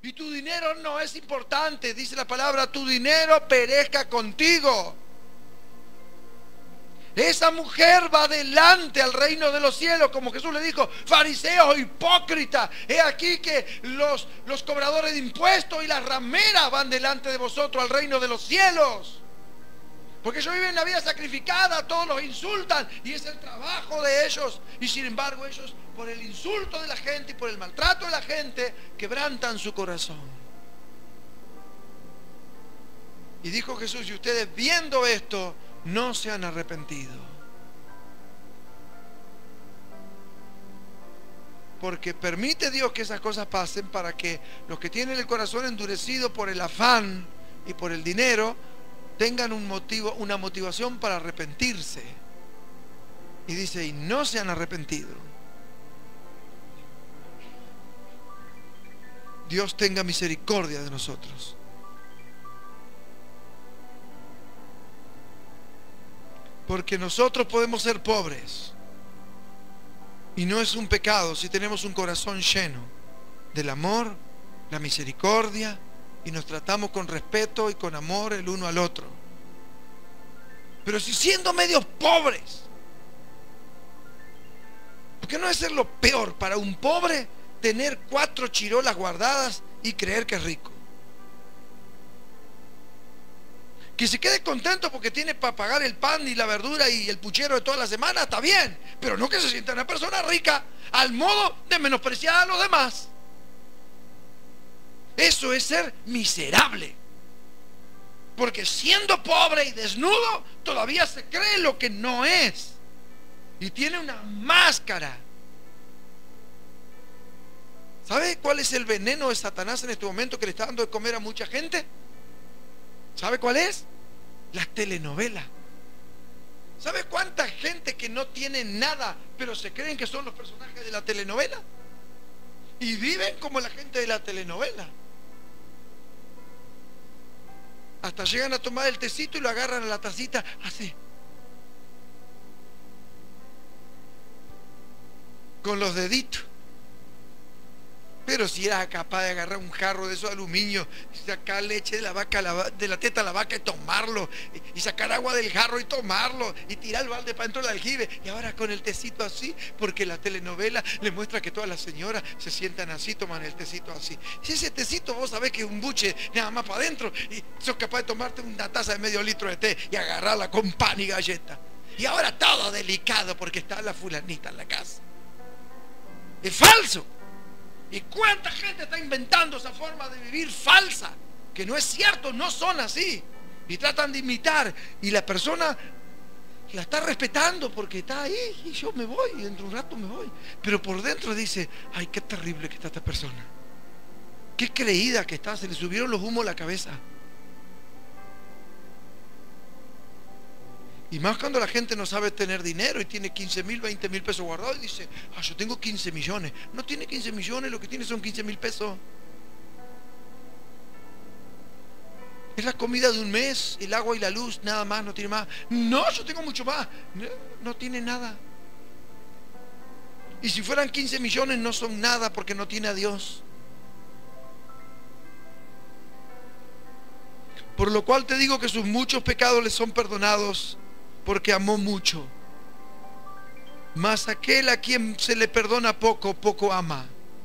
Y tu dinero no es importante. Dice la palabra, tu dinero perezca contigo. Esa mujer va adelante al reino de los cielos, como Jesús le dijo: fariseos, hipócritas, he aquí que los cobradores de impuestos y las rameras van delante de vosotros al reino de los cielos. Porque ellos viven la vida sacrificada, todos los insultan y es el trabajo de ellos. Y sin embargo ellos, por el insulto de la gente y por el maltrato de la gente, quebrantan su corazón. Y dijo Jesús: y ustedes, viendo esto, no se han arrepentido. Porque permite Dios que esas cosas pasen para que los que tienen el corazón endurecido por el afán y por el dinero tengan una motivación para arrepentirse. Y dice: y no se han arrepentido. Dios tenga misericordia de nosotros. Porque nosotros podemos ser pobres y no es un pecado si tenemos un corazón lleno del amor, la misericordia, y nos tratamos con respeto y con amor el uno al otro. Pero si siendo medios pobres, porque no es ser lo peor para un pobre tener 4 chirolas guardadas y creer que es rico. Que se quede contento porque tiene para pagar el pan y la verdura y el puchero de toda la semana, está bien, pero no que se sienta una persona rica al modo de menospreciar a los demás. Eso es ser miserable. Porque siendo pobre y desnudo, todavía se cree lo que no es. Y tiene una máscara. ¿Sabe cuál es el veneno de Satanás en este momento que le está dando de comer a mucha gente? ¿Sabe cuál es? Las telenovelas. ¿Sabe cuánta gente que no tiene nada, pero se creen que son los personajes de la telenovela? Y viven como la gente de la telenovela. Hasta llegan a tomar el tecito y lo agarran a la tacita así, con los deditos. Pero si era capaz de agarrar un jarro de esos de aluminio, sacar leche de la vaca, de la teta de la vaca y tomarlo, y sacar agua del jarro y tomarlo, y tirar el balde para dentro del aljibe, y ahora con el tecito así, porque la telenovela le muestra que todas las señoras se sientan así, toman el tecito así. Si ese tecito vos sabés que es un buche nada más para adentro, y sos capaz de tomarte una taza de medio litro de té y agarrarla con pan y galleta. Y ahora todo delicado porque está la fulanita en la casa. Es falso. ¿Y cuánta gente está inventando esa forma de vivir falsa? Que no es cierto, no son así. Y tratan de imitar. Y la persona la está respetando porque está ahí y yo me voy, y dentro de un rato me voy. Pero por dentro dice: ay, qué terrible que está esta persona. Qué creída que está, se le subieron los humos a la cabeza. Y más cuando la gente no sabe tener dinero y tiene 15.000, 20.000 pesos guardados y dice: ah, yo tengo 15 millones. No tiene 15 millones, lo que tiene son 15.000 pesos. Es la comida de un mes, el agua y la luz, nada más, no tiene más. No, yo tengo mucho más. No, no tiene nada. Y si fueran 15 millones no son nada porque no tiene a Dios. Por lo cual te digo que sus muchos pecados les son perdonados, porque amó mucho. Mas aquel a quien se le perdona poco, poco ama.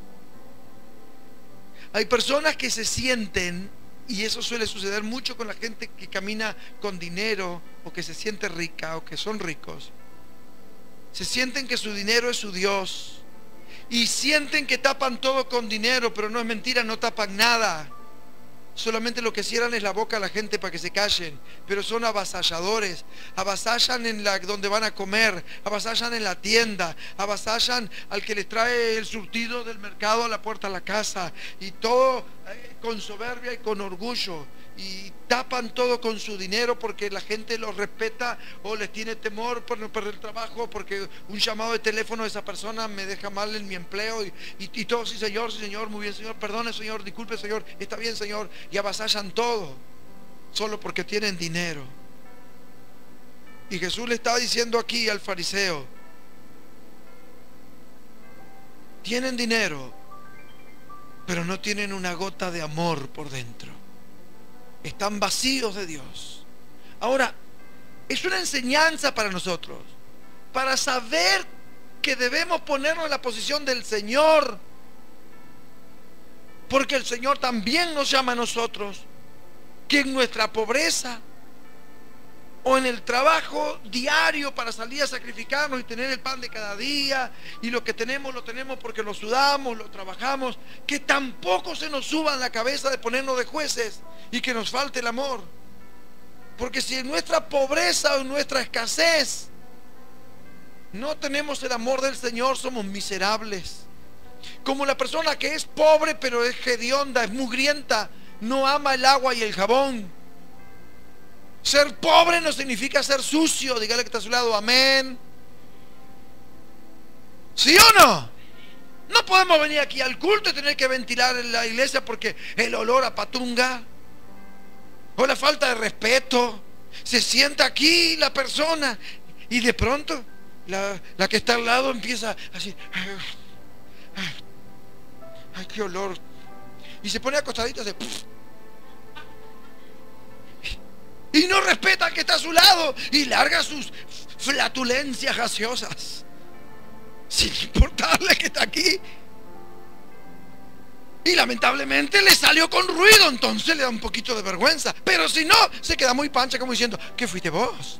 Hay personas que se sienten, y eso suele suceder mucho con la gente que camina con dinero, o que se siente rica, o que son ricos. Se sienten que su dinero es su Dios, y sienten que tapan todo con dinero, pero no es mentira, no tapan nada. Solamente lo que cierran es la boca a la gente para que se callen. Pero son avasalladores. Avasallan en donde van a comer, avasallan en la tienda, avasallan al que les trae el surtido del mercado a la puerta de la casa. Y todo con soberbia y con orgullo. Y tapan todo con su dinero porque la gente los respeta o les tiene temor por no perder el trabajo, porque un llamado de teléfono de esa persona me deja mal en mi empleo, y todo: sí señor, muy bien señor, perdone señor, disculpe señor, está bien señor. Y avasallan todo solo porque tienen dinero. Y Jesús le está diciendo aquí al fariseo: tienen dinero, pero no tienen una gota de amor por dentro. Están vacíos de Dios. Ahora, es una enseñanza para nosotros, para saber que debemos ponernos en la posición del Señor, porque el Señor también nos llama a nosotros, que en nuestra pobreza o en el trabajo diario para salir a sacrificarnos y tener el pan de cada día, y lo que tenemos lo tenemos porque lo sudamos, lo trabajamos, que tampoco se nos suba en la cabeza de ponernos de jueces y que nos falte el amor. Porque si en nuestra pobreza o en nuestra escasez no tenemos el amor del Señor, somos miserables. Como la persona que es pobre pero es hedionda, es mugrienta, no ama el agua y el jabón. Ser pobre no significa ser sucio. Dígale que está a su lado, amén. ¿Sí o no? No podemos venir aquí al culto y tener que ventilar en la iglesia porque el olor a patunga o la falta de respeto. Se sienta aquí la persona y de pronto la que está al lado empieza así, ay, qué olor, y se pone acostadito así, y no respeta al que está a su lado y larga sus flatulencias gaseosas sin importarle que está aquí. Y lamentablemente le salió con ruido, entonces le da un poquito de vergüenza. Pero si no, se queda muy pancha como diciendo, ¿qué fuiste vos?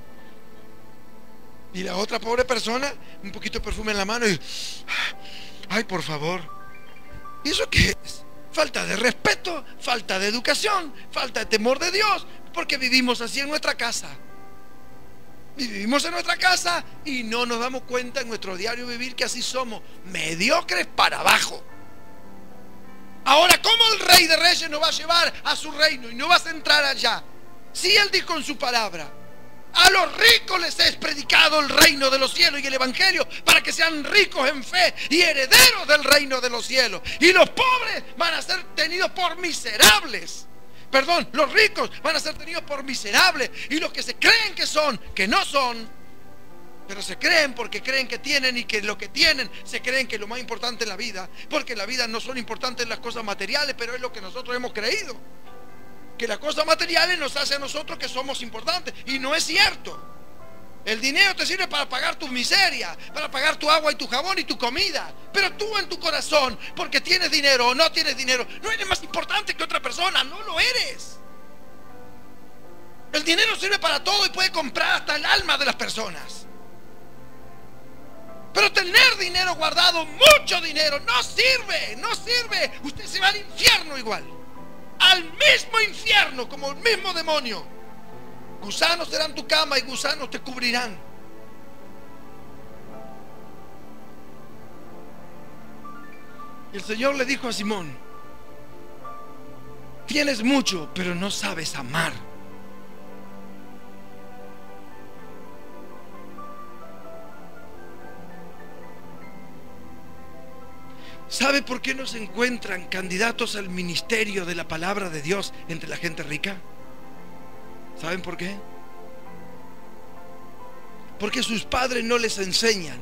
Y la otra pobre persona, un poquito de perfume en la mano y, ay, por favor. ¿Y eso qué es? Falta de respeto, falta de educación, falta de temor de Dios, porque vivimos así en nuestra casa. Y vivimos en nuestra casa y no nos damos cuenta en nuestro diario vivir que así somos, mediocres para abajo. Ahora, ¿cómo el Rey de Reyes nos va a llevar a su reino y no vas a entrar allá? Si Él dijo en su palabra, a los ricos les es predicado el reino de los cielos y el evangelio para que sean ricos en fe y herederos del reino de los cielos. Y los pobres van a ser tenidos por miserables. Perdón, los ricos van a ser tenidos por miserables. Y los que se creen que son, que no son, pero se creen porque creen que tienen, y que lo que tienen se creen que es lo más importante en la vida, porque en la vida no son importantes las cosas materiales, pero es lo que nosotros hemos creído, que las cosas materiales nos hacen a nosotros que somos importantes, y no es cierto. El dinero te sirve para pagar tus miserias, para pagar tu agua y tu jabón y tu comida, pero tú en tu corazón, porque tienes dinero o no tienes dinero, no eres más importante que otra persona, no lo eres. El dinero sirve para todo y puede comprar hasta el alma de las personas. Pero tener dinero guardado, mucho dinero, no sirve, no sirve. Usted se va al infierno igual, al mismo infierno, como el mismo demonio. Gusanos serán tu cama y gusanos te cubrirán. Y el Señor le dijo a Simón, tienes mucho, pero no sabes amar. ¿Sabe por qué no se encuentran candidatos al ministerio de la palabra de Dios entre la gente rica? ¿Saben por qué? Porque sus padres no les enseñan.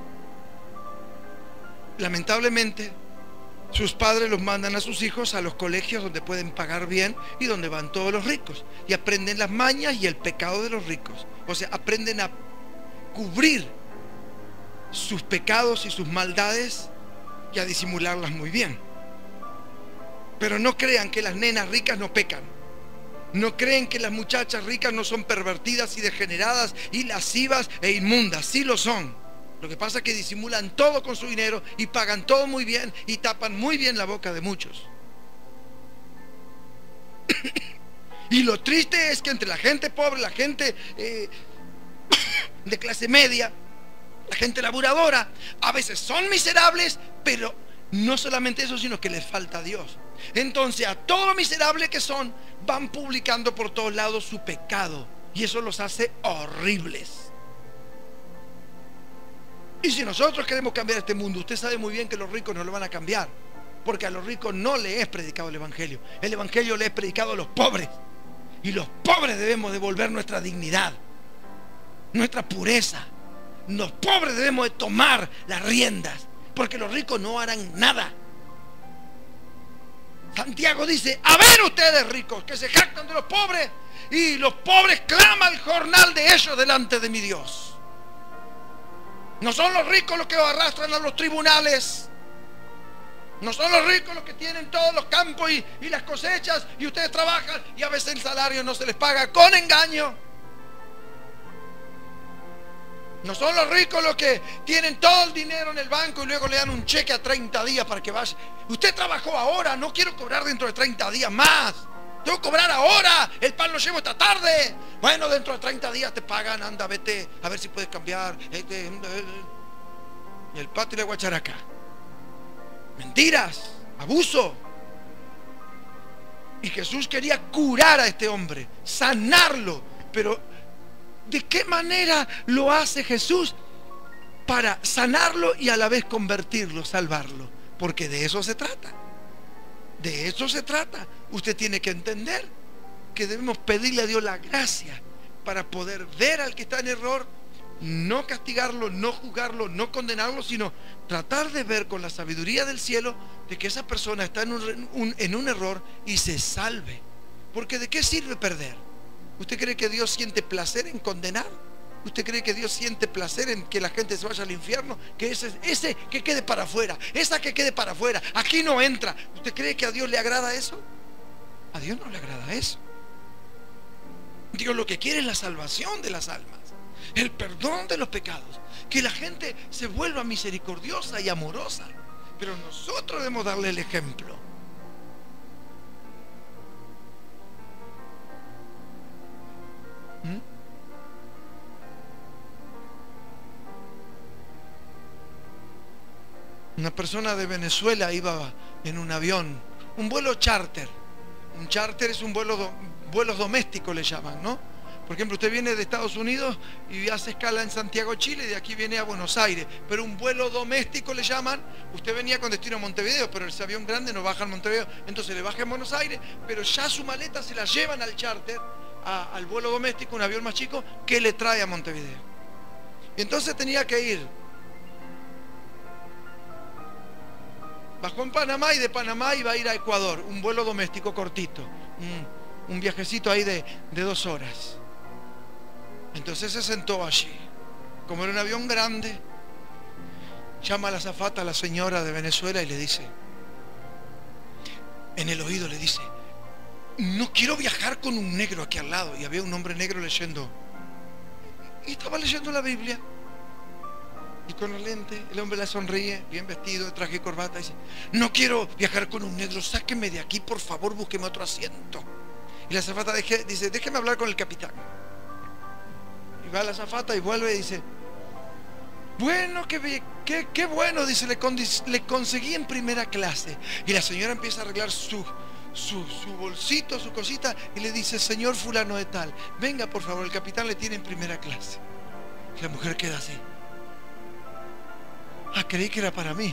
Lamentablemente, sus padres los mandan a sus hijos a los colegios donde pueden pagar bien y donde van todos los ricos, y aprenden las mañas y el pecado de los ricos. O sea, aprenden a cubrir sus pecados y sus maldades y a disimularlas muy bien. Pero no crean que las nenas ricas no pecan. No creen que las muchachas ricas no son pervertidas y degeneradas y lascivas e inmundas. Sí lo son. Lo que pasa es que disimulan todo con su dinero y pagan todo muy bien y tapan muy bien la boca de muchos. Y lo triste es que entre la gente pobre, la gente de clase media, la gente laburadora, a veces son miserables, pero no solamente eso, sino que les falta a Dios. Entonces, a todo lo miserable que son, van publicando por todos lados su pecado, y eso los hace horribles. Y si nosotros queremos cambiar este mundo, usted sabe muy bien que los ricos no lo van a cambiar, porque a los ricos no le es predicado el evangelio. El evangelio le es predicado a los pobres, y los pobres debemos devolver nuestra dignidad, nuestra pureza. Los pobres debemos de tomar las riendas, porque los ricos no harán nada. Santiago dice: a ver ustedes ricos que se jactan de los pobres, y los pobres claman el jornal de ellos delante de mi Dios. No son los ricos los que arrastran a los tribunales. No son los ricos los que tienen todos los campos y las cosechas, y ustedes trabajan y a veces el salario no se les paga con engaño. No son los ricos los que tienen todo el dinero en el banco y luego le dan un cheque a 30 días para que vaya. Usted trabajó ahora, no quiero cobrar dentro de 30 días más. Tengo que cobrar ahora, el pan lo llevo esta tarde. Bueno, dentro de 30 días te pagan, anda, vete a ver si puedes cambiar. Y el pato y la guacharaca. Mentiras, abuso. Y Jesús quería curar a este hombre, sanarlo. Pero ¿de qué manera lo hace Jesús? Para sanarlo y a la vez convertirlo, salvarlo. Porque de eso se trata. De eso se trata. Usted tiene que entender que debemos pedirle a Dios la gracia para poder ver al que está en error, no castigarlo, no juzgarlo, no condenarlo, sino tratar de ver con la sabiduría del cielo de que esa persona está en un error y se salve. Porque ¿de qué sirve perder? ¿Usted cree que Dios siente placer en condenar? ¿Usted cree que Dios siente placer en que la gente se vaya al infierno? Que ese que quede para afuera, esa que quede para afuera, aquí no entra. ¿Usted cree que a Dios le agrada eso? A Dios no le agrada eso. Dios lo que quiere es la salvación de las almas, el perdón de los pecados, que la gente se vuelva misericordiosa y amorosa. Pero nosotros debemos darle el ejemplo. Una persona de Venezuela iba en un avión, un vuelo charter. Un charter es un vuelos domésticos le llaman, ¿no? Por ejemplo, usted viene de Estados Unidos y hace escala en Santiago, Chile, y de aquí viene a Buenos Aires. Pero un vuelo doméstico le llaman. Usted venía con destino a Montevideo, pero ese avión grande no baja en Montevideo. Entonces le baja en Buenos Aires, pero ya su maleta se la llevan al charter, al vuelo doméstico, un avión más chico, que le trae a Montevideo. Y entonces tenía que ir. Bajó en Panamá y de Panamá iba a ir a Ecuador, un vuelo doméstico cortito, un viajecito ahí de 2 horas. Entonces se sentó allí. Como era un avión grande, llama a la azafata, a la señora de Venezuela, y le dice, en el oído le dice: no quiero viajar con un negro aquí al lado. Y había un hombre negro leyendo, y estaba leyendo la Biblia. Y con el lente, el hombre le sonríe, bien vestido, de traje y corbata, y dice: no quiero viajar con un negro, sáqueme de aquí, por favor, búsqueme otro asiento. Y la azafata dice: déjeme hablar con el capitán. Y va a la azafata y vuelve y dice: bueno, qué bueno, dice, le conseguí en primera clase. Y la señora empieza a arreglar su bolsito, su cosita, y le dice: señor fulano de tal, venga por favor, el capitán le tiene en primera clase. Y la mujer queda así. Ah, creí que era para mí.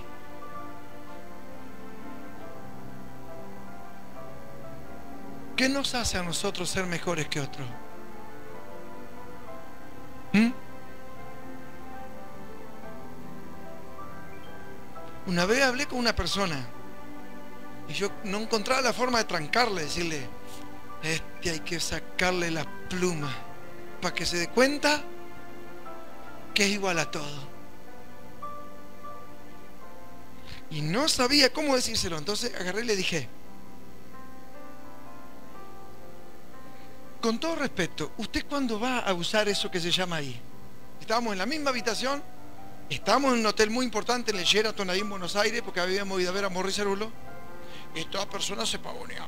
¿Qué nos hace a nosotros ser mejores que otros? Una vez hablé con una persona y yo no encontraba la forma de trancarle, decirle: hay que sacarle la pluma para que se dé cuenta que es igual a todo. Y no sabía cómo decírselo. Entonces agarré y le dije: con todo respeto, ¿usted cuándo va a usar eso que se llama ahí? Estábamos en la misma habitación, estábamos en un hotel muy importante en el Sheraton ahí en Buenos Aires, porque habíamos ido a ver a Morris Cerulo, y toda persona se pavoneaba.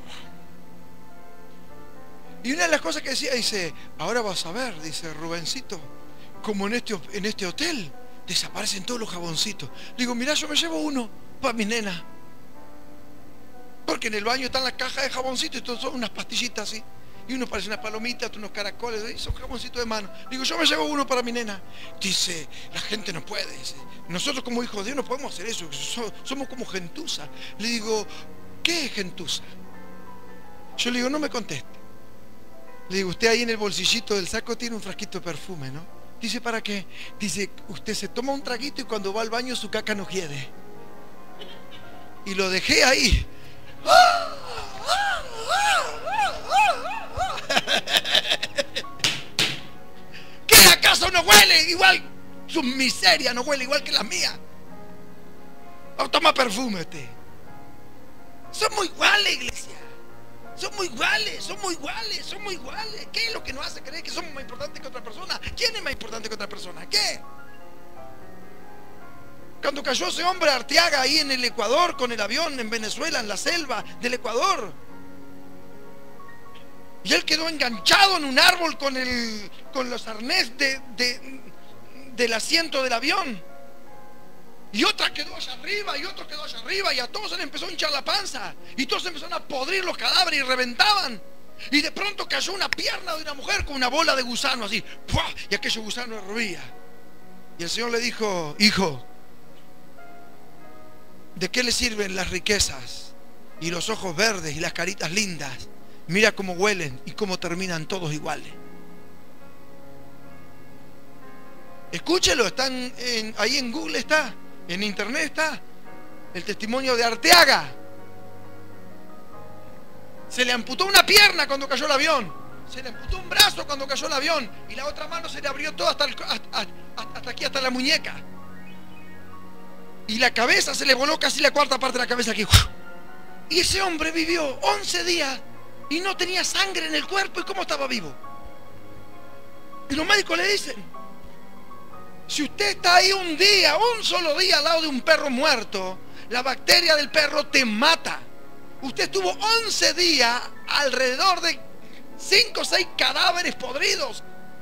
Y una de las cosas que decía, dice: ahora vas a ver, dice Rubencito, como en este hotel desaparecen todos los jaboncitos. Digo: mirá, yo me llevo uno para mi nena, porque en el baño están las cajas de jaboncitos y todos son unas pastillitas así, y unos parecen unas palomitas, unos caracoles, y son jaboncitos de mano. Digo: yo me llevo uno para mi nena. Dice: la gente no puede, dice, nosotros como hijos de Dios no podemos hacer eso, somos como gentuza. Le digo: ¿qué es gentuza? Yo le digo: no me conteste. Le digo: usted ahí en el bolsillito del saco tiene un frasquito de perfume, ¿no? Dice: ¿para qué? Dice: usted se toma un traguito y cuando va al baño su caca no hiede. Y lo dejé ahí. ¡Ah! casa no huele igual, su miseria no huele igual que la mía. O toma perfume usted. Somos iguales, iglesia. Somos iguales, somos iguales, somos iguales. ¿Qué es lo que nos hace creer que somos más importantes que otra persona? ¿Quién es más importante que otra persona? ¿Qué? Cuando cayó ese hombre Arteaga ahí en el Ecuador con el avión, en Venezuela, en la selva del Ecuador, y él quedó enganchado en un árbol con los arnés del asiento del avión, y otra quedó allá arriba, y otro quedó allá arriba, y a todos se les empezó a hinchar la panza, y todos se empezaron a podrir los cadáveres y reventaban. Y de pronto cayó una pierna de una mujer con una bola de gusano así, ¡pua! Y aquello gusano hervía. Y el Señor le dijo: hijo, ¿de qué le sirven las riquezas y los ojos verdes y las caritas lindas? Mira cómo huelen y cómo terminan todos iguales. Escúchelo, están ahí en Google, está en internet, está el testimonio de Arteaga. Se le amputó una pierna cuando cayó el avión, se le amputó un brazo cuando cayó el avión, y la otra mano se le abrió todo hasta aquí, hasta la muñeca. Y la cabeza se le voló casi la cuarta parte de la cabeza aquí. Y ese hombre vivió 11 días y no tenía sangre en el cuerpo. ¿Y cómo estaba vivo? Y los médicos le dicen: si usted está ahí un día, un solo día al lado de un perro muerto, la bacteria del perro te mata. Usted estuvo 11 días alrededor de 5 o 6 cadáveres podridos.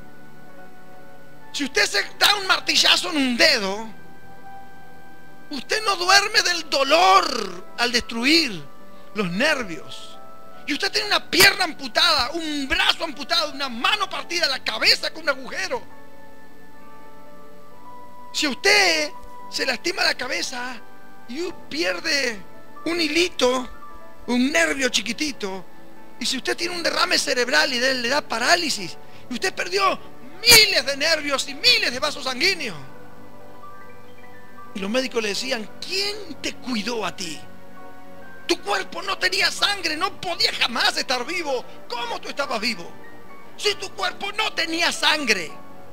Si usted se da un martillazo en un dedo, usted no duerme del dolor al destruir los nervios. Y usted tiene una pierna amputada, un brazo amputado, una mano partida, la cabeza con un agujero. Si usted se lastima la cabeza y pierde un hilito, un nervio chiquitito, y si usted tiene un derrame cerebral y le da parálisis, y usted perdió miles de nervios y miles de vasos sanguíneos. Y los médicos le decían: ¿quién te cuidó a ti? Tu cuerpo no tenía sangre, no podía jamás estar vivo. ¿Cómo tú estabas vivo? Si tu cuerpo no tenía sangre.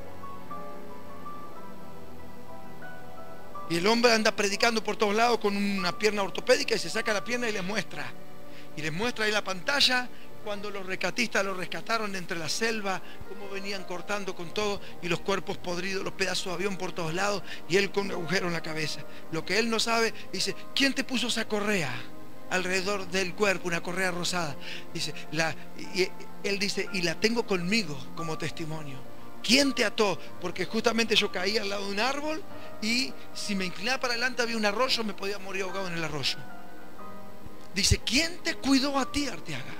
Y el hombre anda predicando por todos lados con una pierna ortopédica, y se saca la pierna y les muestra. Y les muestra ahí la pantalla cuando los rescatistas lo rescataron de entre la selva, cómo venían cortando con todo, y los cuerpos podridos, los pedazos de avión por todos lados, y él con un agujero en la cabeza. Lo que él no sabe, dice: ¿quién te puso esa correa alrededor del cuerpo, una correa rosada? Dice, y él dice: y la tengo conmigo como testimonio. ¿Quién te ató? Porque justamente yo caí al lado de un árbol, y si me inclinaba para adelante había un arroyo, me podía morir ahogado en el arroyo. Dice: ¿quién te cuidó a ti, Arteaga?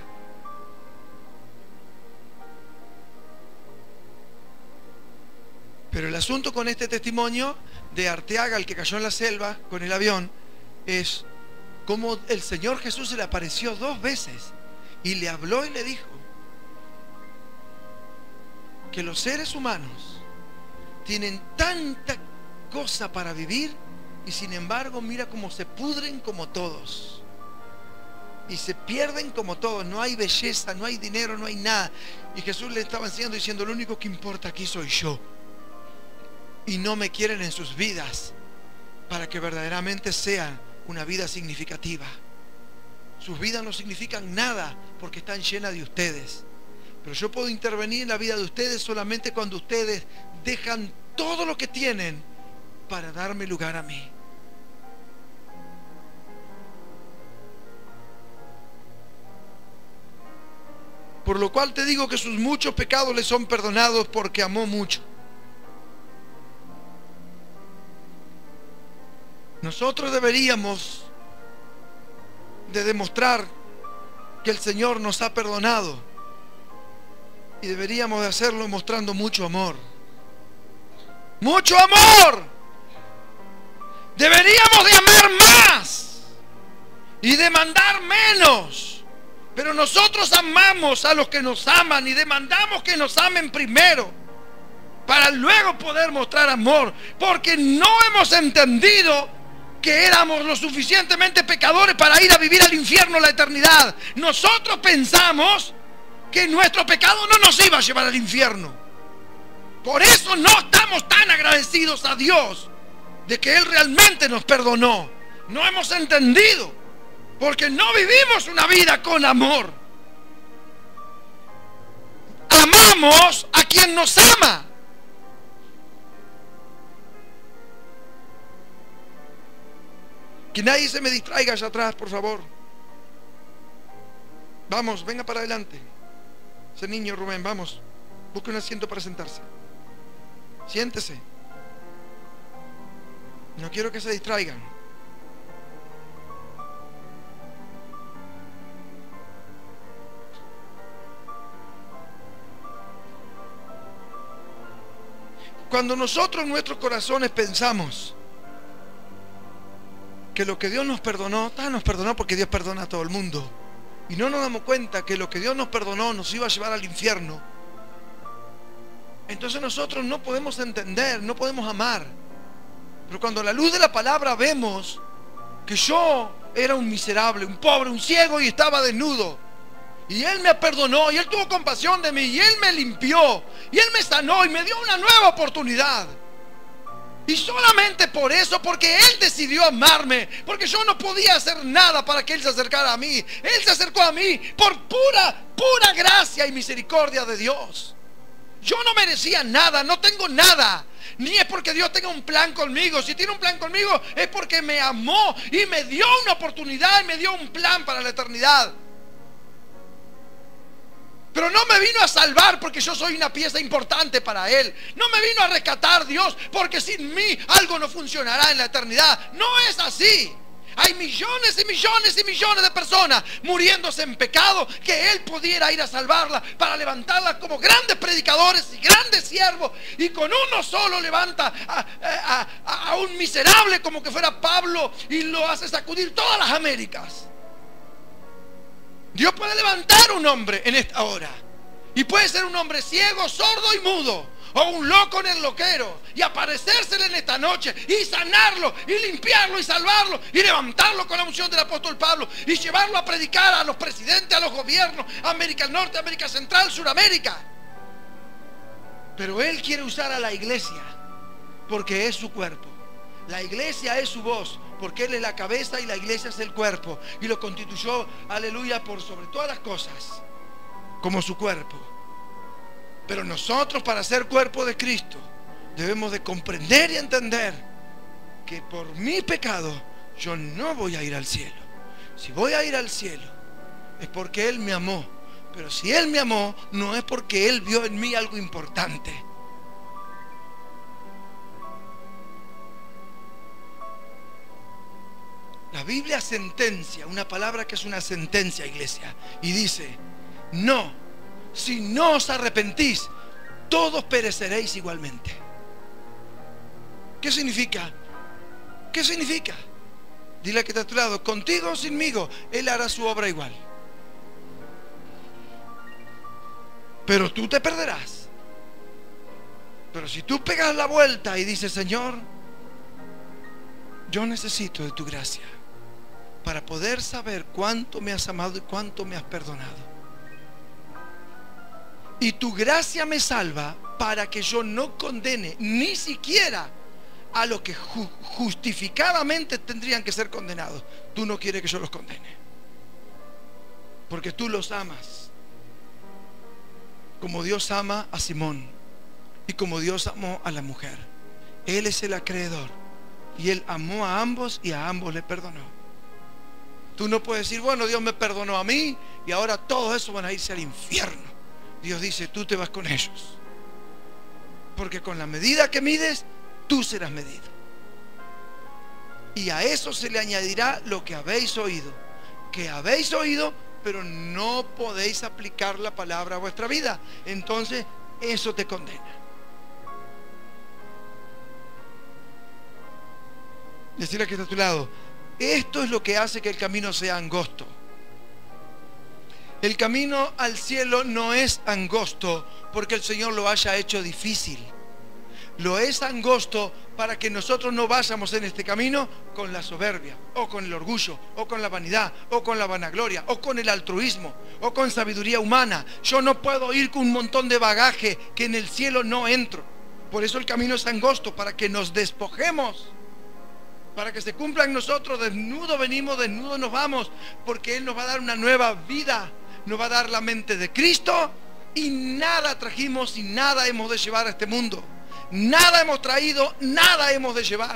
Pero el asunto con este testimonio de Arteaga, el que cayó en la selva con el avión, es como el Señor Jesús se le apareció 2 veces y le habló y le dijo que los seres humanos tienen tanta cosa para vivir, y sin embargo mira cómo se pudren como todos y se pierden como todos. No hay belleza, no hay dinero, no hay nada. Y Jesús le estaba enseñando diciendo: lo único que importa aquí soy yo, y no me quieren en sus vidas para que verdaderamente sea una vida significativa. Sus vidas no significan nada porque están llenas de ustedes. Pero yo puedo intervenir en la vida de ustedes solamente cuando ustedes dejan todo lo que tienen para darme lugar a mí. Por lo cual te digo que sus muchos pecados le son perdonados, porque amó mucho. Nosotros deberíamos de demostrar que el Señor nos ha perdonado, y deberíamos de hacerlo mostrando mucho amor. ¡Mucho amor! Deberíamos de amar más y demandar menos. Pero nosotros amamos a los que nos aman y demandamos que nos amen primero, para luego poder mostrar amor, porque no hemos entendido que éramos lo suficientemente pecadores para ir a vivir al infierno la eternidad. Nosotros pensamos que nuestro pecado no nos iba a llevar al infierno. Por eso no estamos tan agradecidos a Dios de que Él realmente nos perdonó. No hemos entendido, porque no vivimos una vida con amor. Amamos a quien nos ama. Que nadie se me distraiga allá atrás, por favor. Vamos, venga para adelante. Ese niño, Rubén, vamos. Busque un asiento para sentarse. Siéntese. No quiero que se distraigan. Cuando nosotros en nuestros corazones pensamos que lo que Dios nos perdonó porque Dios perdona a todo el mundo, y no nos damos cuenta que lo que Dios nos perdonó nos iba a llevar al infierno, entonces nosotros no podemos entender, no podemos amar. Pero cuando a la luz de la palabra vemos que yo era un miserable, un pobre, un ciego y estaba desnudo, y Él me perdonó, y Él tuvo compasión de mí, y Él me limpió, y Él me sanó, y me dio una nueva oportunidad. Y solamente por eso, porque Él decidió amarme, porque yo no podía hacer nada para que Él se acercara a mí. Él se acercó a mí por pura gracia y misericordia de Dios. Yo no merecía nada, no tengo nada. Ni es porque Dios tenga un plan conmigo. Si tiene un plan conmigo es porque me amó y me dio una oportunidad y me dio un plan para la eternidad. Pero no me vino a salvar porque yo soy una pieza importante para Él. No me vino a rescatar Dios porque sin mí algo no funcionará en la eternidad. No es así. Hay millones y millones y millones de personas muriéndose en pecado, que Él pudiera ir a salvarla para levantarla como grandes predicadores y grandes siervos. Y con uno solo levanta a un miserable como que fuera Pablo y lo hace sacudir todas las Américas. Dios puede levantar un hombre en esta hora, y puede ser un hombre ciego, sordo y mudo, o un loco en el loquero, y aparecérsele en esta noche y sanarlo y limpiarlo y salvarlo y levantarlo con la unción del apóstol Pablo y llevarlo a predicar a los presidentes, a los gobiernos, América del Norte, América Central, Suramérica. Pero Él quiere usar a la iglesia porque es su cuerpo. La iglesia es su voz, porque Él es la cabeza y la iglesia es el cuerpo, y lo constituyó, aleluya, por sobre todas las cosas, como su cuerpo. Pero nosotros, para ser cuerpo de Cristo, debemos de comprender y entender que por mi pecado yo no voy a ir al cielo. Si voy a ir al cielo es porque Él me amó. Pero si Él me amó, no es porque Él vio en mí algo importante. La Biblia sentencia, una palabra que es una sentencia, iglesia, y dice: no, si no os arrepentís, todos pereceréis igualmente. ¿Qué significa? ¿Qué significa? Dile a que está a tu lado: contigo o sinmigo, Él hará su obra igual. Pero tú te perderás. Pero si tú pegas la vuelta y dices: Señor, yo necesito de tu gracia para poder saber cuánto me has amado y cuánto me has perdonado, y tu gracia me salva para que yo no condene ni siquiera a los que justificadamente tendrían que ser condenados. Tú no quieres que yo los condene, porque tú los amas como Dios ama a Simón y como Dios amó a la mujer. Él es el acreedor, y Él amó a ambos y a ambos le perdonó. Tú no puedes decir: bueno, Dios me perdonó a mí y ahora todos esos van a irse al infierno. Dios dice: tú te vas con ellos, porque con la medida que mides, tú serás medido. Y a eso se le añadirá lo que habéis oído. Que habéis oído, pero no podéis aplicar la palabra a vuestra vida. Entonces eso te condena. Decirle que está a tu lado: esto es lo que hace que el camino sea angosto. El camino al cielo no es angosto porque el Señor lo haya hecho difícil. lo es angosto para que nosotros no vayamos en este camino con la soberbia, o con el orgullo, o con la vanidad, o con la vanagloria, o con el altruismo, o con sabiduría humana. Yo no puedo ir con un montón de bagaje que en el cielo no entro. Por eso el camino es angosto, para que nos despojemos, para que se cumpla en nosotros: desnudo venimos, desnudo nos vamos, porque Él nos va a dar una nueva vida, nos va a dar la mente de Cristo, y nada trajimos y nada hemos de llevar a este mundo. Nada hemos traído, nada hemos de llevar.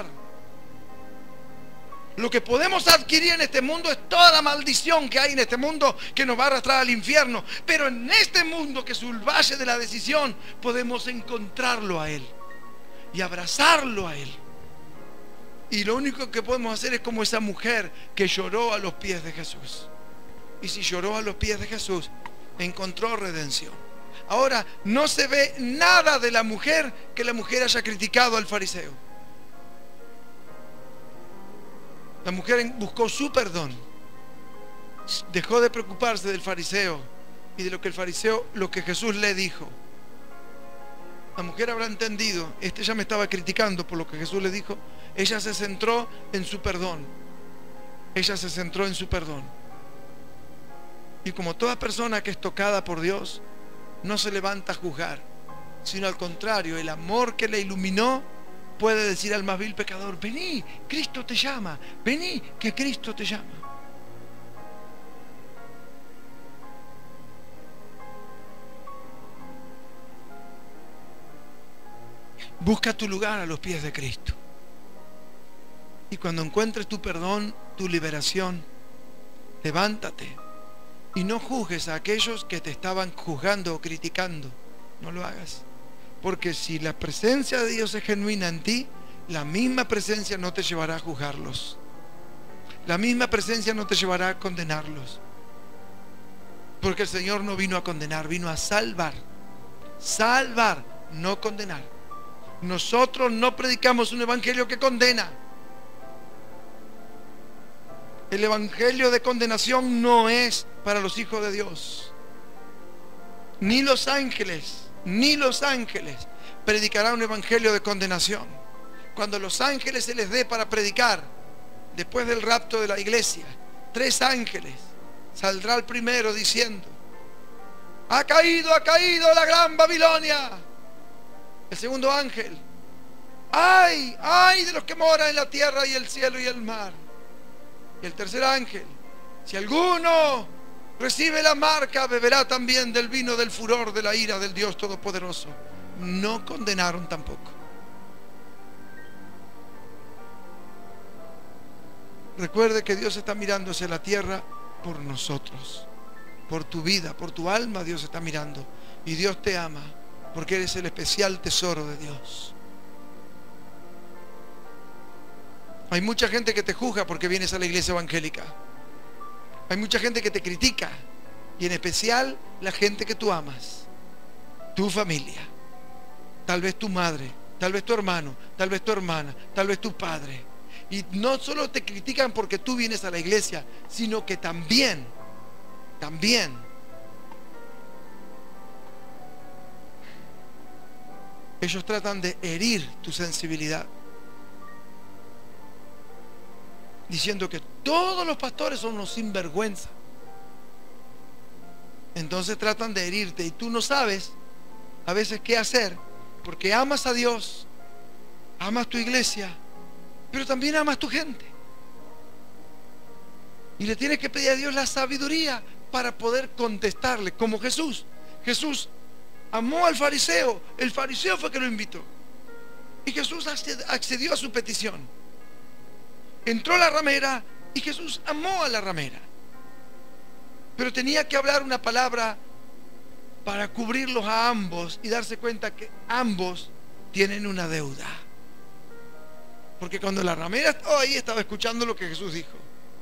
Lo que podemos adquirir en este mundo es toda la maldición que hay en este mundo, que nos va a arrastrar al infierno. Pero en este mundo, que es el valle de la decisión, podemos encontrarlo a Él y abrazarlo a Él. Y lo único que podemos hacer es como esa mujer que lloró a los pies de Jesús. Y si lloró a los pies de Jesús, encontró redención. Ahora, no se ve nada de la mujer que la mujer haya criticado al fariseo. La mujer buscó su perdón. Dejó de preocuparse del fariseo y de lo que Jesús le dijo. La mujer habrá entendido: este ya me estaba criticando por lo que Jesús le dijo. Ella se centró en su perdón. Ella se centró en su perdón. Y como toda persona que es tocada por Dios, no se levanta a juzgar, sino al contrario, el amor que le iluminó puede decir al más vil pecador: vení, Cristo te llama, vení, que Cristo te llama. Busca tu lugar a los pies de Cristo. Y cuando encuentres tu perdón, tu liberación, levántate y no juzgues a aquellos que te estaban juzgando o criticando. No lo hagas. Porque si la presencia de Dios es genuina en ti, la misma presencia no te llevará a juzgarlos. La misma presencia no te llevará a condenarlos. Porque el Señor no vino a condenar, vino a salvar. Salvar, no condenar. Nosotros no predicamos un evangelio que condena. El evangelio de condenación no es para los hijos de Dios. Ni los ángeles predicarán un evangelio de condenación. Cuando los ángeles se les dé para predicar, después del rapto de la iglesia, 3 ángeles, saldrá el primero diciendo: ha caído la gran Babilonia. El segundo ángel: ay de los que moran en la tierra y el cielo y el mar. Y el tercer ángel: si alguno recibe la marca, beberá también del vino del furor de la ira del Dios Todopoderoso. No condenaron tampoco. Recuerde que Dios está mirando hacia la tierra por nosotros, por tu vida, por tu alma. Dios está mirando, y Dios te ama porque eres el especial tesoro de Dios. Hay mucha gente que te juzga porque vienes a la iglesia evangélica. Hay mucha gente que te critica, y en especial la gente que tú amas, tu familia, tal vez tu madre, tal vez tu hermano, tal vez tu hermana, tal vez tu padre. Y no solo te critican porque tú vienes a la iglesia, sino que también ellos tratan de herir tu sensibilidad, diciendo que todos los pastores son unos sinvergüenza. Entonces tratan de herirte, y tú no sabes a veces qué hacer, porque amas a Dios, amas tu iglesia, pero también amas tu gente, y le tienes que pedir a Dios la sabiduría para poder contestarle, como Jesús. Jesús amó al fariseo, el fariseo fue que lo invitó, y Jesús accedió a su petición. Entró la ramera y Jesús amó a la ramera, pero tenía que hablar una palabra para cubrirlos a ambos y darse cuenta que ambos tienen una deuda. Porque cuando la ramera estaba ahí, estaba escuchando lo que Jesús dijo.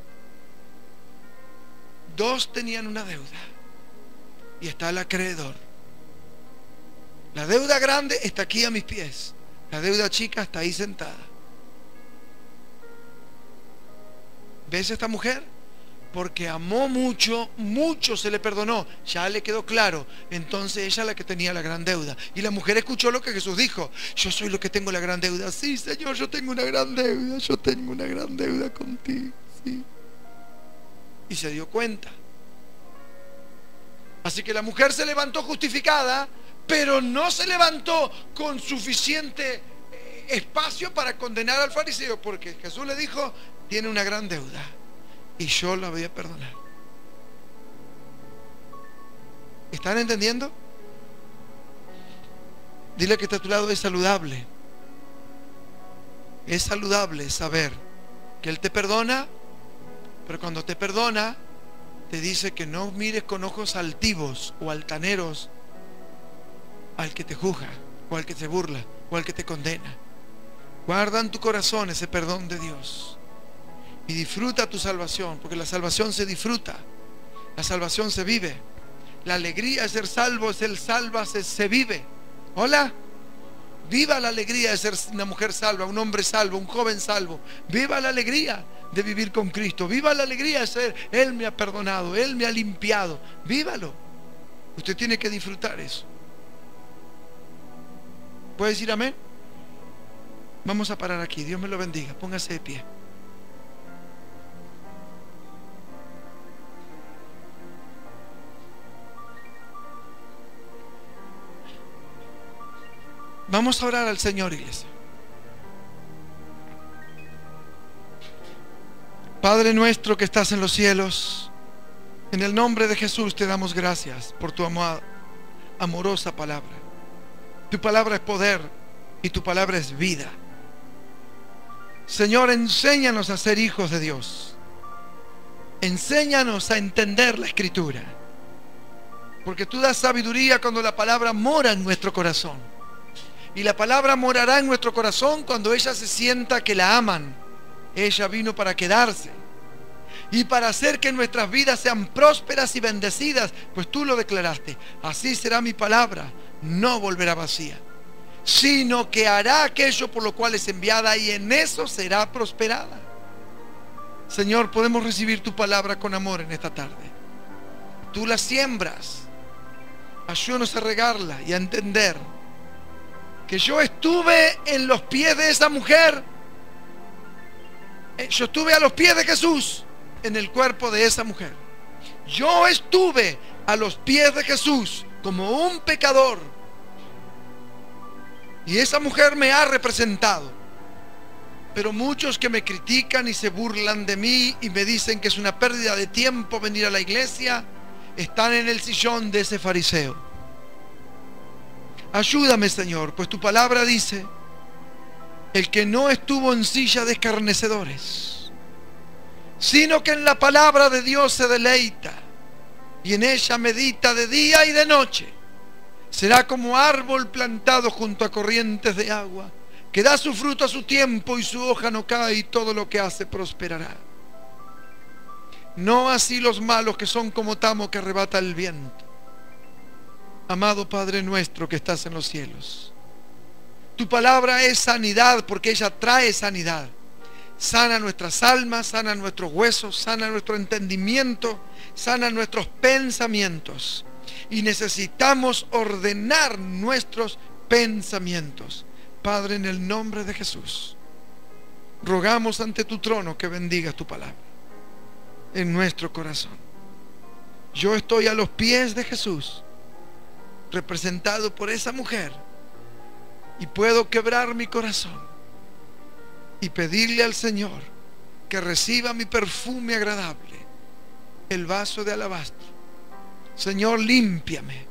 2 tenían una deuda, y está el acreedor. La deuda grande está aquí a mis pies, la deuda chica está ahí sentada. ¿Ves esta mujer? porque amó mucho, mucho se le perdonó. Ya le quedó claro. Entonces ella es la que tenía la gran deuda. Y la mujer escuchó lo que Jesús dijo. Yo soy lo que tengo la gran deuda. Sí, Señor, yo tengo una gran deuda. Yo tengo una gran deuda contigo. Sí. Y se dio cuenta. Así que la mujer se levantó justificada, pero no se levantó con suficiente espacio para condenar al fariseo, porque Jesús le dijo: tiene una gran deuda y yo la voy a perdonar. ¿Están entendiendo? Dile que está a tu lado: es saludable. Es saludable saber que Él te perdona, pero cuando te perdona te dice que no mires con ojos altivos o altaneros al que te juzga, o al que te burla, o al que te condena. Guarda en tu corazón ese perdón de Dios y disfruta tu salvación, porque la salvación se disfruta, la salvación se vive. La alegría de ser salvo, se vive. Hola. Viva la alegría de ser una mujer salva, un hombre salvo, un joven salvo. Viva la alegría de vivir con Cristo. Viva la alegría de ser: Él me ha perdonado, Él me ha limpiado. Vívalo. Usted tiene que disfrutar eso. ¿Puede decir amén? Vamos a parar aquí. Dios me lo bendiga. Póngase de pie. Vamos a orar al Señor, iglesia. Padre nuestro que estás en los cielos, en el nombre de Jesús te damos gracias por tu amorosa palabra. Tu palabra es poder y tu palabra es vida. Señor, enséñanos a ser hijos de Dios. Enséñanos a entender la Escritura, porque tú das sabiduría cuando la palabra mora en nuestro corazón. Y la palabra morará en nuestro corazón cuando ella se sienta que la aman. Ella vino para quedarse y para hacer que nuestras vidas sean prósperas y bendecidas, pues tú lo declaraste: así será mi palabra, no volverá vacía, sino que hará aquello por lo cual es enviada, y en eso será prosperada. Señor, podemos recibir tu palabra con amor en esta tarde. Tú la siembras. Ayúdanos a regarla y a entender que yo estuve en los pies de esa mujer. Yo estuve a los pies de Jesús, en el cuerpo de esa mujer. Yo estuve a los pies de Jesús como un pecador, y esa mujer me ha representado. Pero muchos que me critican y se burlan de mí y me dicen que es una pérdida de tiempo venir a la iglesia, están en el sillón de ese fariseo. Ayúdame, Señor, pues tu palabra dice: el que no estuvo en silla de escarnecedores, sino que en la palabra de Dios se deleita y en ella medita de día y de noche, será como árbol plantado junto a corrientes de agua, que da su fruto a su tiempo y su hoja no cae, y todo lo que hace prosperará. No así los malos, que son como tamo que arrebata el viento. Amado Padre nuestro que estás en los cielos, tu palabra es sanidad, porque ella trae sanidad. Sana nuestras almas, sana nuestros huesos, sana nuestro entendimiento, sana nuestros pensamientos. Y necesitamos ordenar nuestros pensamientos. Padre, en el nombre de Jesús, rogamos ante tu trono que bendigas tu palabra en nuestro corazón. Yo estoy a los pies de Jesús, representado por esa mujer, y puedo quebrar mi corazón y pedirle al Señor que reciba mi perfume agradable, el vaso de alabastro. Señor, límpiame,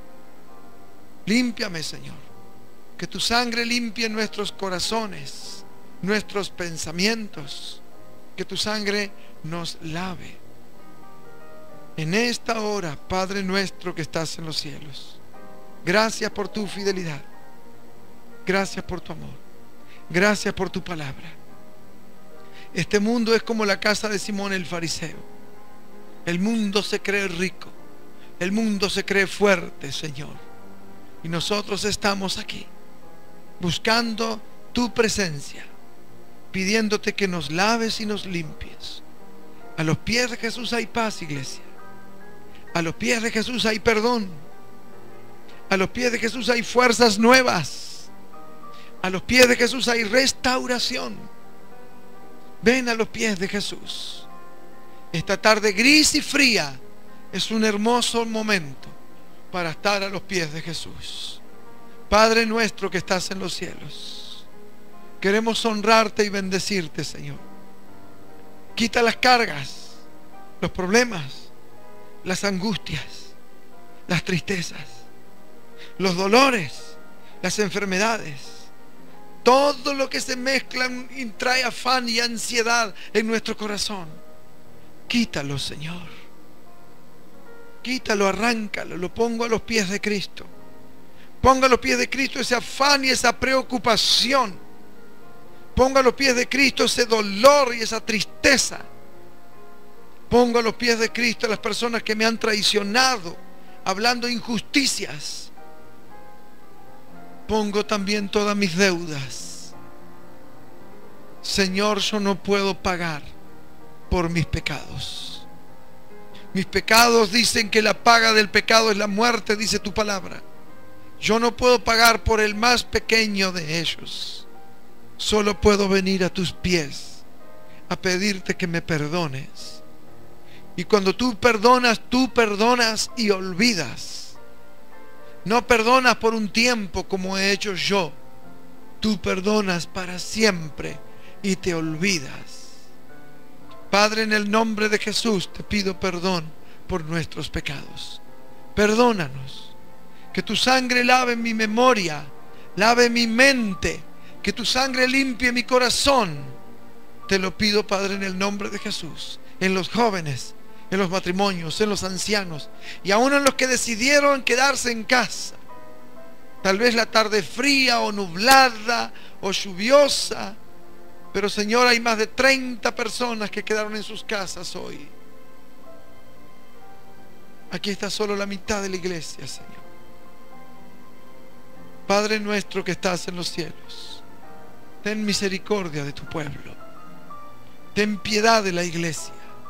Señor, que tu sangre limpie nuestros corazones, nuestros pensamientos, que tu sangre nos lave. En esta hora, Padre nuestro que estás en los cielos, gracias por tu fidelidad, gracias por tu amor, gracias por tu palabra. Este mundo es como la casa de Simón el fariseo. El mundo se cree rico, el mundo se cree fuerte, Señor, y nosotros estamos aquí buscando tu presencia, pidiéndote que nos laves y nos limpies, A los pies de Jesús hay paz, iglesia. A los pies de Jesús hay perdón. A los pies de Jesús hay fuerzas nuevas. A los pies de Jesús hay restauración. Ven a los pies de Jesús. Esta tarde gris y fría es un hermoso momento para estar a los pies de Jesús. Padre nuestro que estás en los cielos, queremos honrarte y bendecirte, Señor. Quita las cargas, los problemas, las angustias, las tristezas, los dolores, las enfermedades, todo lo que se mezcla y trae afán y ansiedad en nuestro corazón. Quítalo, Señor. Quítalo, arráncalo, lo pongo a los pies de Cristo. Pongo a los pies de Cristo ese afán y esa preocupación. Pongo a los pies de Cristo ese dolor y esa tristeza. Pongo a los pies de Cristo a las personas que me han traicionado, hablando injusticias. Pongo también todas mis deudas. Señor, yo no puedo pagar por mis pecados. Mis pecados dicen que la paga del pecado es la muerte, dice tu palabra. Yo no puedo pagar por el más pequeño de ellos. Solo puedo venir a tus pies a pedirte que me perdones. Y cuando tú perdonas y olvidas. No perdonas por un tiempo como he hecho yo. Tú perdonas para siempre y te olvidas. Padre, en el nombre de Jesús te pido perdón por nuestros pecados. Perdónanos. Que tu sangre lave mi memoria, lave mi mente, que tu sangre limpie mi corazón. Te lo pido, Padre, en el nombre de Jesús. En los jóvenes, en los matrimonios, en los ancianos y aún en los que decidieron quedarse en casa. Tal vez la tarde fría o nublada o lluviosa, pero Señor, hay más de 30 personas que quedaron en sus casas hoy. Aquí está solo la mitad de la iglesia, Señor. Padre nuestro que estás en los cielos, ten misericordia de tu pueblo. Ten piedad de la iglesia.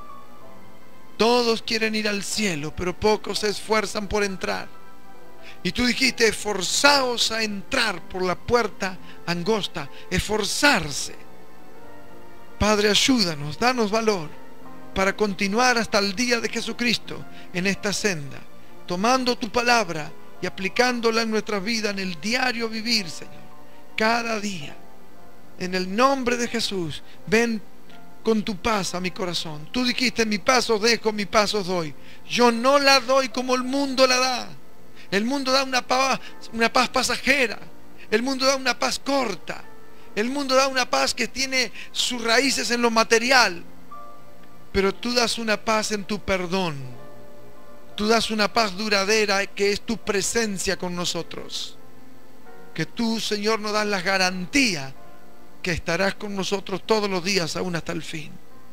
Todos quieren ir al cielo, pero pocos se esfuerzan por entrar. Y tú dijiste, esforzaos a entrar por la puerta angosta. Esforzarse. Padre, ayúdanos, danos valor para continuar hasta el día de Jesucristo en esta senda, tomando tu palabra y aplicándola en nuestra vida, en el diario vivir, Señor, cada día. En el nombre de Jesús, ven con tu paz a mi corazón. Tú dijiste, mi paz os dejo, mi paz os doy. Yo no la doy como el mundo la da. El mundo da una paz pasajera. El mundo da una paz corta. El mundo da una paz que tiene sus raíces en lo material. Pero tú das una paz en tu perdón. Tú das una paz duradera que es tu presencia con nosotros. Que tú, Señor, nos das la garantía que estarás con nosotros todos los días, aún hasta el fin.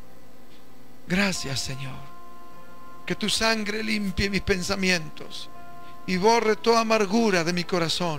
Gracias, Señor. Que tu sangre limpie mis pensamientos y borre toda amargura de mi corazón.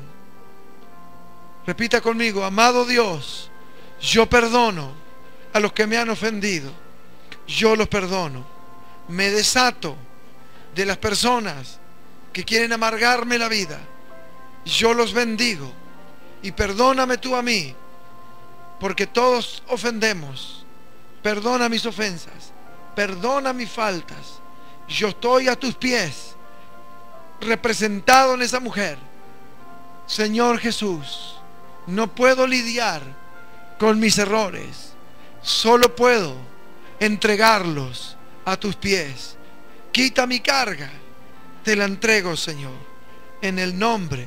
Repita conmigo, amado Dios, yo perdono a los que me han ofendido. Yo los perdono. Me desato de las personas que quieren amargarme la vida. Yo los bendigo. Y perdóname tú a mí, porque todos ofendemos. Perdona mis ofensas, perdona mis faltas. Yo estoy a tus pies, representado en esa mujer. Señor Jesús, no puedo lidiar con mis errores, solo puedo entregarlos a tus pies. Quita mi carga, te la entrego, Señor, en el nombre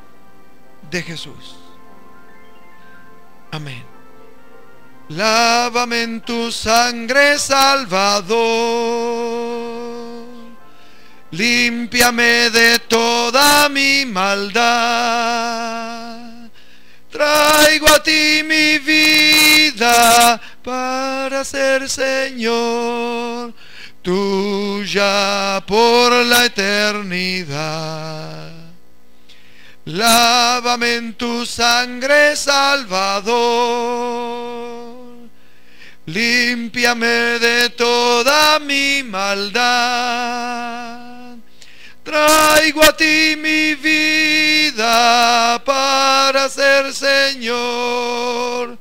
de Jesús. Amén. Lávame en tu sangre, Salvador. Límpiame de toda mi maldad. Traigo a ti mi vida para ser Señor, tuya por la eternidad. Lávame en tu sangre, Salvador. límpiame de toda mi maldad. Traigo a ti mi vida para ser Señor,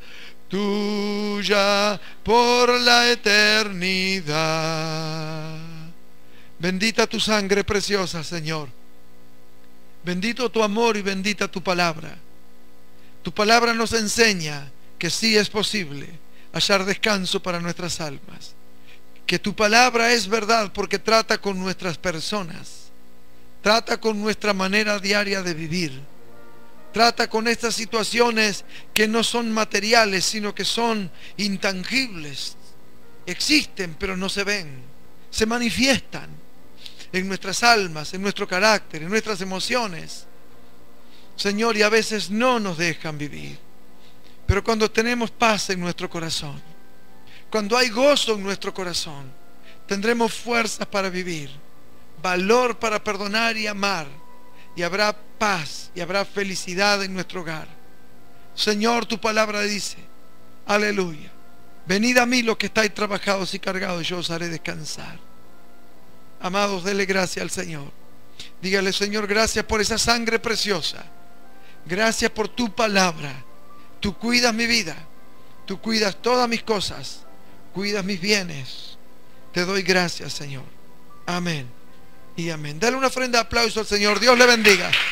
tuya por la eternidad. Bendita tu sangre preciosa, Señor. Bendito tu amor y bendita tu palabra. Tu palabra nos enseña que sí es posible hallar descanso para nuestras almas. Que tu palabra es verdad porque trata con nuestras personas. Trata con nuestra manera diaria de vivir. Trata con estas situaciones que no son materiales, sino que son intangibles. Existen, pero no se ven. Se manifiestan en nuestras almas, en nuestro carácter, en nuestras emociones. Señor, y a veces no nos dejan vivir. Pero cuando tenemos paz en nuestro corazón, cuando hay gozo en nuestro corazón, tendremos fuerzas para vivir, valor para perdonar y amar, y habrá paz y habrá felicidad en nuestro hogar. Señor, tu palabra dice, aleluya, venid a mí los que estáis trabajados y cargados, yo os haré descansar. Amados, dele gracias al Señor. Dígale, Señor, gracias por esa sangre preciosa. Gracias por tu palabra. Tú cuidas mi vida, tú cuidas todas mis cosas, cuidas mis bienes. Te doy gracias, Señor. Amén y amén. Dale una ofrenda de aplauso al Señor. Dios le bendiga.